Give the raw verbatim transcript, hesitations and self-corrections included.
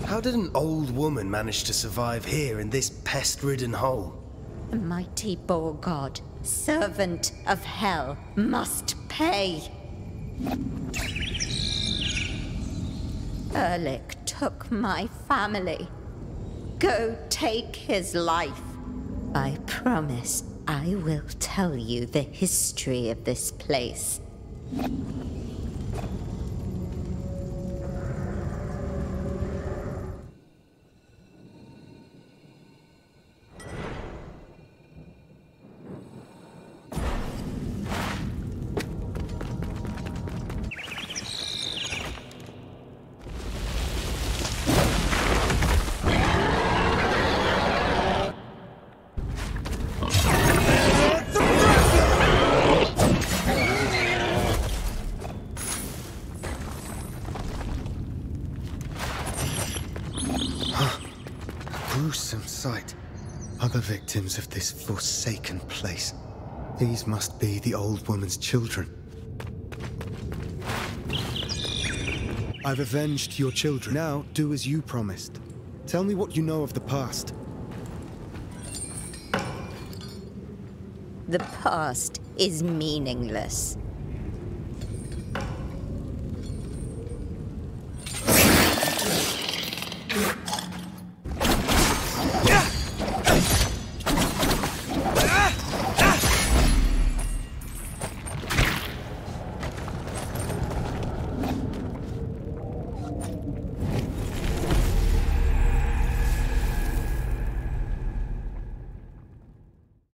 How did an old woman manage to survive here in this pest-ridden hole? The mighty boar god, servant of hell, must pay. Erlik took my family. Go take his life. I promise I will tell you the history of this place. Gruesome sight. Other victims of this forsaken place. These must be the old woman's children. I've avenged your children. Now, do as you promised. Tell me what you know of the past. The past is meaningless.